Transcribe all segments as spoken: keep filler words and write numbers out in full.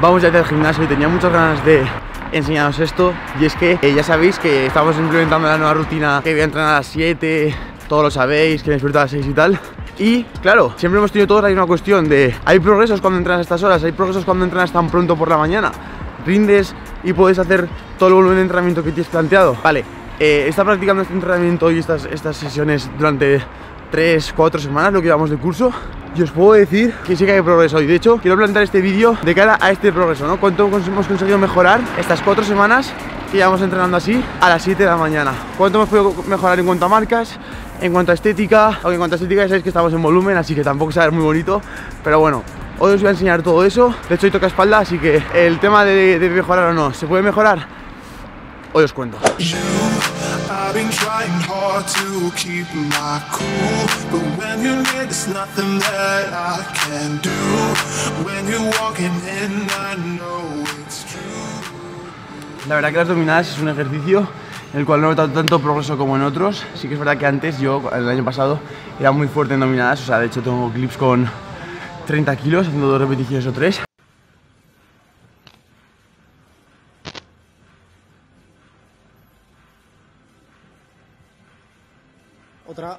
vamos ya al gimnasio y tenía muchas ganas de enseñaros esto. Y es que eh, ya sabéis que estamos implementando la nueva rutina, que voy a entrenar a las siete, todos lo sabéis, que me despierto a las seis y tal. Y claro, siempre hemos tenido todos ahí una cuestión de hay progresos cuando entrenas a estas horas, hay progresos cuando entrenas tan pronto por la mañana, rindes y puedes hacer todo el volumen de entrenamiento que tienes planteado. Vale, eh, está practicando este entrenamiento y estas, estas sesiones durante tres, cuatro semanas, lo que llevamos de curso, y os puedo decir que sí que hay progreso. Y de hecho quiero plantear este vídeo de cara a este progreso, ¿no? Cuánto hemos conseguido mejorar estas cuatro semanas que llevamos entrenando así a las siete de la mañana. Cuánto hemos podido mejorar en cuanto a marcas, en cuanto a estética. Aunque en cuanto a estética ya sabéis que estamos en volumen, así que tampoco se va a ver muy bonito, pero bueno, hoy os voy a enseñar todo eso. De hecho hoy toca espalda, así que el tema de, de mejorar o no, ¿se puede mejorar? Hoy os cuento. I've been trying hard to keep my cool, but when you're near, there's nothing that I can do. When you're walking in, I know it's true. La verdad que las dominadas es un ejercicio en el cual no he notado tanto progreso como en otros. Sí que es verdad que antes, yo el año pasado, era muy fuerte en dominadas. O sea, de hecho tengo clips con treinta kilos, haciendo dos repeticiones o tres. Otra.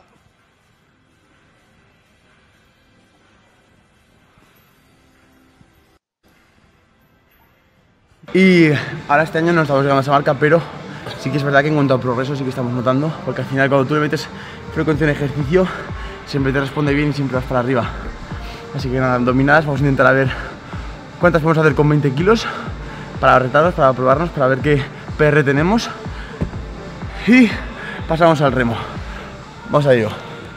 Y ahora este año no estamos llegando a esa marca, pero sí que es verdad que en cuanto a progreso sí que estamos notando, porque al final cuando tú le metes frecuencia en ejercicio siempre te responde bien y siempre vas para arriba. Así que nada, dominadas vamos a intentar a ver cuántas podemos hacer con veinte kilos para retarnos, para probarnos, para ver qué P R tenemos. Y pasamos al remo. Vamos a ello.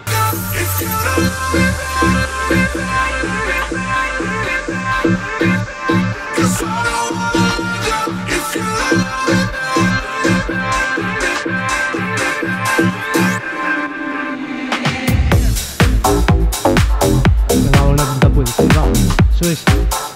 Una punta puede, vamos. Eso es.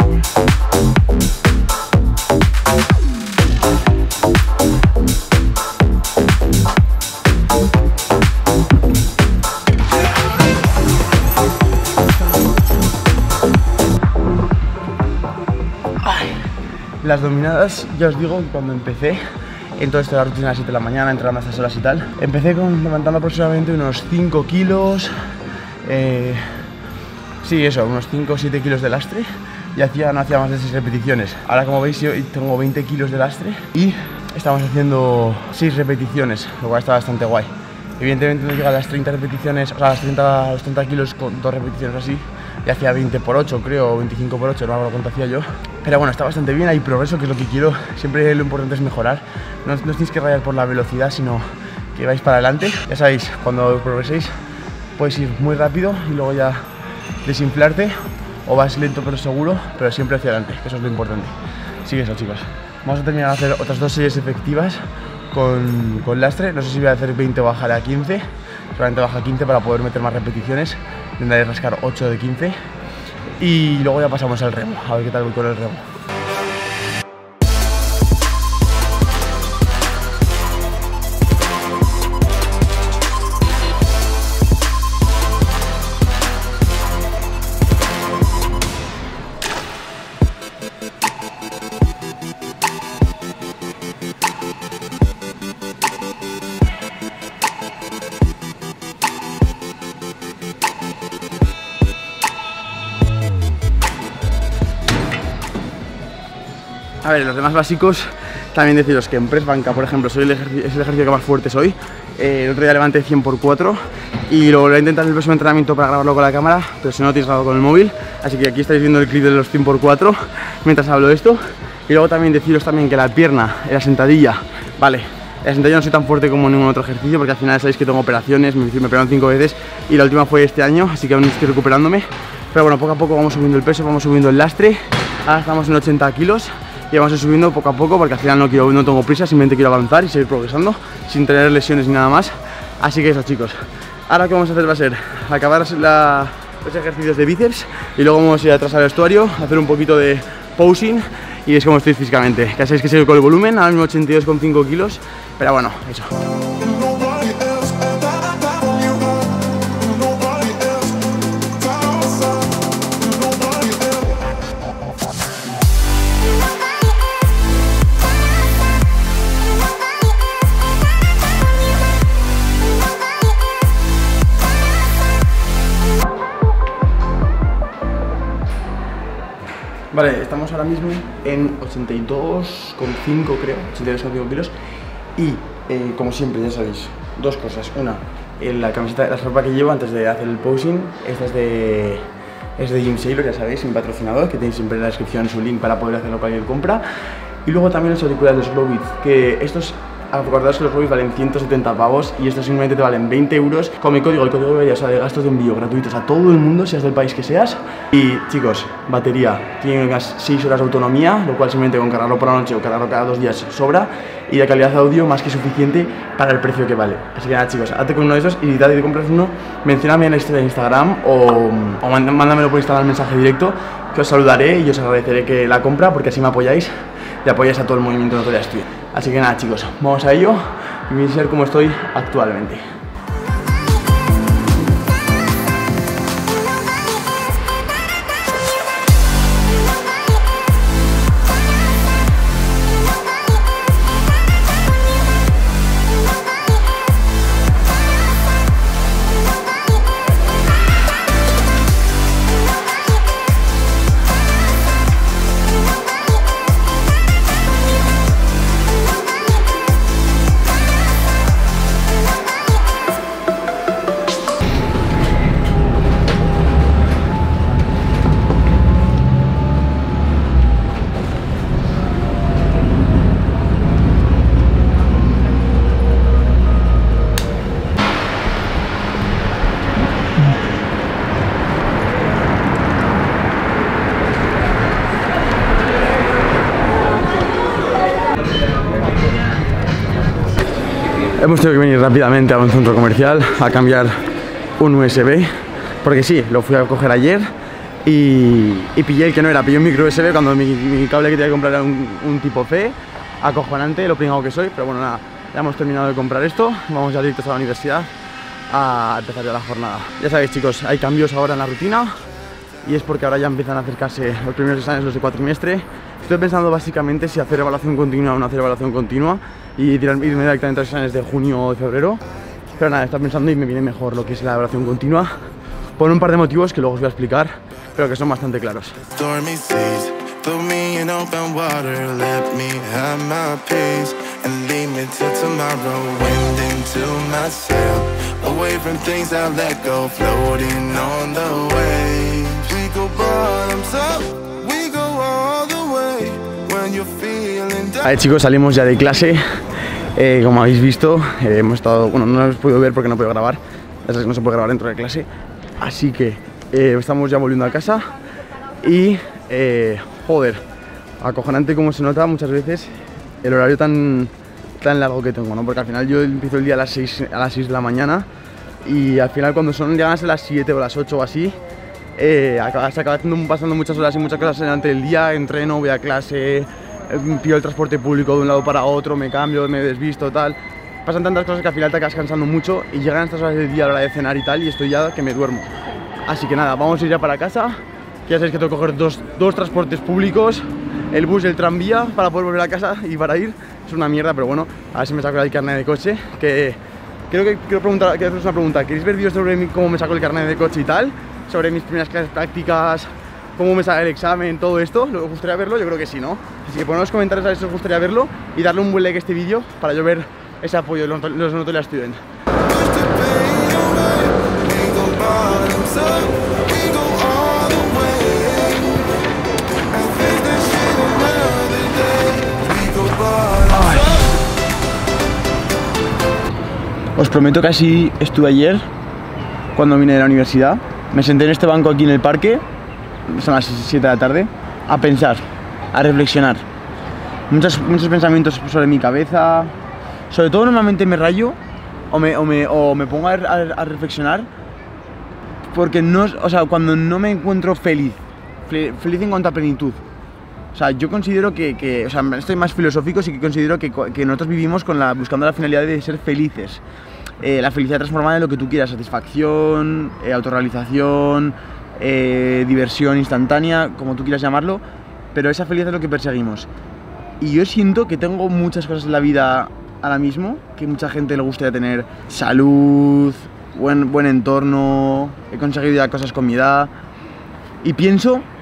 Las dominadas, ya os digo que cuando empecé en todo esto de la rutina a las siete de la mañana, entrenando a estas horas y tal, empecé con, levantando aproximadamente unos cinco kilos, eh, sí, eso, unos cinco o siete kilos de lastre, y hacía, no hacía más de seis repeticiones. Ahora, como veis, yo tengo veinte kilos de lastre y estamos haciendo seis repeticiones, lo cual está bastante guay. Evidentemente no llega a las treinta repeticiones, o sea, a las treinta, a los treinta kilos con dos repeticiones así, y hacía veinte por ocho, creo, o veinticinco por ocho, no me acuerdo cuánto hacía yo. Pero bueno, está bastante bien, hay progreso, que es lo que quiero. Siempre lo importante es mejorar. No, no os tenéis que rayar por la velocidad, sino que vais para adelante. Ya sabéis, cuando progreséis puedes ir muy rápido y luego ya desinflarte, o vas lento pero seguro, pero siempre hacia adelante, que eso es lo importante. Así que eso, chicos. Vamos a terminar de hacer otras dos series efectivas con, con lastre. No sé si voy a hacer veinte o bajaré a quince. Solamente baja a quince para poder meter más repeticiones. Intentaré rascar ocho de quince. Y luego ya pasamos al remo, a ver qué tal voy con el remo. A ver, los demás básicos, también deciros que en press banca, por ejemplo, soy el es el ejercicio que más fuerte soy. Eh, el otro día levanté cien por cuatro y lo voy a intentar en el próximo entrenamiento para grabarlo con la cámara, pero si no lo tienes grabado con el móvil. Así que aquí estáis viendo el clip de los cien por cuatro mientras hablo de esto. Y luego también deciros también que la pierna, en la sentadilla, vale, en la sentadilla no soy tan fuerte como en ningún otro ejercicio, porque al final sabéis que tengo operaciones, me, me operaron cinco veces y la última fue este año, así que aún estoy recuperándome. Pero bueno, poco a poco vamos subiendo el peso, vamos subiendo el lastre. Ahora estamos en ochenta kilos. Y vamos a ir subiendo poco a poco, porque al final no, quiero, no tengo prisa, simplemente quiero avanzar y seguir progresando sin tener lesiones ni nada más. Así que eso, chicos. Ahora lo que vamos a hacer va a ser acabar la, los ejercicios de bíceps y luego vamos a ir atrás al vestuario, hacer un poquito de posing y es como estoy físicamente. Ya sabéis que sigo con el volumen, ahora mismo ochenta y dos coma cinco kilos, pero bueno, eso. Vale, estamos ahora mismo en ochenta y dos coma cinco creo, ochenta y dos coma cinco kilos. Y eh, como siempre, ya sabéis, dos cosas. Una, en la camiseta, la ropa que llevo antes de hacer el posing, esta es de, es de Jim Sailor, ya sabéis, mi patrocinador, que tenéis siempre en la descripción su link para poder hacerlo cualquier compra. Y luego también los auriculares, los Glowbeats, que estos, acordaos que los Glowbeats valen ciento setenta pavos y estos simplemente te valen veinte euros con mi código, el código de, o sea, de gastos de envío gratuitos a todo el mundo, seas del país que seas. Y chicos, batería, tiene unas seis horas de autonomía, lo cual simplemente con cargarlo por la noche o cargarlo cada dos días sobra. Y la calidad de audio más que suficiente para el precio que vale. Así que nada, chicos, hazte con uno de esos y si te compras uno, mencióname en la historia de Instagram o, o mándamelo por Instagram mensaje directo, que os saludaré y os agradeceré que la compra, porque así me apoyáis y apoyáis a todo el movimiento de Notoria Studio. Así que nada, chicos, vamos a ello y voy a ver cómo estoy actualmente. Hemos tenido que venir rápidamente a un centro comercial a cambiar un U S B, porque sí, lo fui a coger ayer y, y pillé el que no era, pillé un micro U S B cuando mi, mi cable que tenía que comprar era un, un tipo C, acojonante, lo pringado que soy, pero bueno, nada, ya hemos terminado de comprar esto, vamos ya directos a la universidad a empezar ya la jornada. Ya sabéis, chicos, hay cambios ahora en la rutina y es porque ahora ya empiezan a acercarse los primeros exámenes, los de cuatrimestre. Estoy pensando básicamente si hacer evaluación continua o no hacer evaluación continua y irme directamente a los exámenes de junio o de febrero. Pero nada, estoy pensando y me viene mejor lo que es la evaluación continua por un par de motivos que luego os voy a explicar, pero que son bastante claros. Vale, chicos, salimos ya de clase. Eh, como habéis visto, eh, hemos estado, bueno, no lo habéis podido ver porque no puedo grabar, ya sabéis que no se puede grabar dentro de clase, así que eh, estamos ya volviendo a casa y, eh, joder, acojonante como se nota muchas veces el horario tan, tan largo que tengo, ¿no? Porque al final yo empiezo el día a las seis, a las seis de la mañana y al final cuando son ya a las siete o las ocho o así, eh, acaba, se acaba haciendo, pasando muchas horas y muchas cosas durante el día, entreno, voy a clase, pido el transporte público de un lado para otro, me cambio, me desvisto, tal. Pasan tantas cosas que al final te acabas cansando mucho y llegan estas horas del día a la hora de cenar y tal y estoy ya que me duermo. Así que nada, vamos a ir ya para casa, que ya sabéis que tengo que coger dos, dos transportes públicos, el bus y el tranvía para poder volver a casa y para ir. Es una mierda, pero bueno, a ver si me saco el carnet de coche, que creo que quiero preguntar, quiero haceros una pregunta. ¿Queréis ver vídeos sobre mí, cómo me saco el carnet de coche y tal? Sobre mis primeras clases prácticas, cómo me sale el examen, todo esto. ¿Os gustaría verlo? Yo creo que sí, ¿no? Así que poned en los comentarios a ver si os gustaría verlo y darle un buen like a este vídeo para yo ver ese apoyo de los, los Notoria Student. Os prometo que así estuve ayer cuando vine de la universidad. Me senté en este banco aquí en el parque, son las siete de la tarde, a pensar, a reflexionar. Muchos, muchos pensamientos sobre mi cabeza. Sobre todo normalmente me rayo o me, o me, o me pongo a, a, a reflexionar porque no, o sea, cuando no me encuentro feliz, feliz en cuanto a plenitud. O sea, yo considero que, que o sea, estoy más filosófico, sí que considero que, que nosotros vivimos con la, buscando la finalidad de ser felices. Eh, la felicidad transformada en lo que tú quieras, satisfacción, eh, autorrealización, eh, diversión instantánea, como tú quieras llamarlo, pero esa felicidad es lo que perseguimos. Y yo siento que tengo muchas cosas en la vida ahora mismo, que mucha gente le gustaría tener: salud, buen, buen entorno, he conseguido ya cosas con mi edad, y pienso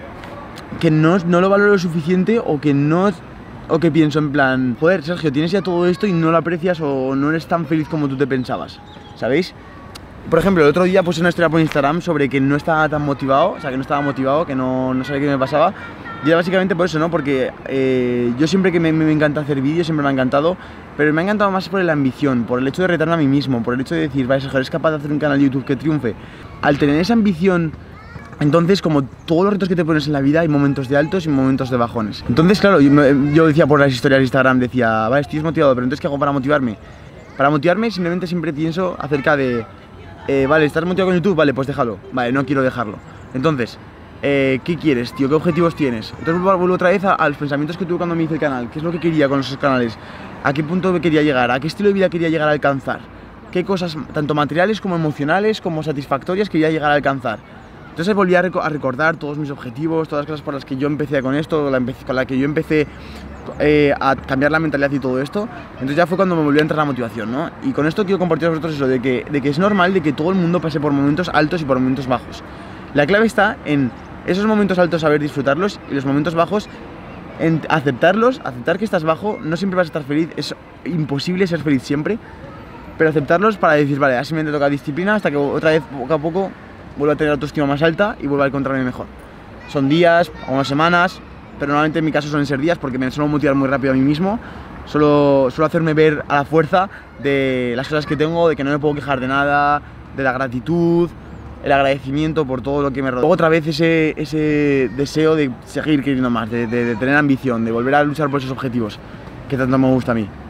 que no, no lo valoro lo suficiente o que no... O que pienso en plan, joder, Sergio, tienes ya todo esto y no lo aprecias o no eres tan feliz como tú te pensabas, ¿sabéis? Por ejemplo, el otro día puse una historia por Instagram sobre que no estaba tan motivado, o sea, que no estaba motivado, que no, no sabía qué me pasaba. Y era básicamente por eso, ¿no? Porque eh, yo siempre que me, me encanta hacer vídeos, siempre me ha encantado, pero me ha encantado más por la ambición, por el hecho de retarme a mí mismo, por el hecho de decir, vale, Sergio, eres capaz de hacer un canal de YouTube que triunfe. Al tener esa ambición... Entonces, como todos los retos que te pones en la vida, hay momentos de altos y momentos de bajones. Entonces, claro, yo, yo decía por las historias de Instagram, decía, vale, estoy desmotivado, pero entonces, ¿qué hago para motivarme? Para motivarme, simplemente siempre pienso acerca de, eh, vale, ¿estás motivado con YouTube? Vale, pues déjalo. Vale, no quiero dejarlo. Entonces, eh, ¿qué quieres, tío? ¿Qué objetivos tienes? Entonces vuelvo otra vez a, a los pensamientos que tuve cuando me hice el canal. ¿Qué es lo que quería con esos canales? ¿A qué punto me quería llegar? ¿A qué estilo de vida quería llegar a alcanzar? ¿Qué cosas, tanto materiales como emocionales, como satisfactorias, quería llegar a alcanzar? Entonces volví a, rec a recordar todos mis objetivos, todas las cosas por las que yo empecé con esto, la con la que yo empecé eh, a cambiar la mentalidad y todo esto. Entonces ya fue cuando me volvió a entrar la motivación, ¿no? Y con esto quiero compartir a vosotros eso, de que, de que es normal de que todo el mundo pase por momentos altos y por momentos bajos. La clave está en esos momentos altos saber disfrutarlos y los momentos bajos en aceptarlos, aceptar que estás bajo, no siempre vas a estar feliz, es imposible ser feliz siempre, pero aceptarlos para decir, vale, así me toca disciplina hasta que otra vez poco a poco vuelvo a tener autoestima más alta y vuelvo a encontrarme mejor. Son días, o unas semanas, pero normalmente en mi caso suelen ser días porque me suelo motivar muy rápido a mí mismo. Suelo, suelo hacerme ver a la fuerza de las cosas que tengo, de que no me puedo quejar de nada, de la gratitud, el agradecimiento por todo lo que me rodea. Luego otra vez ese, ese deseo de seguir queriendo más, de, de, de tener ambición, de volver a luchar por esos objetivos que tanto me gusta a mí.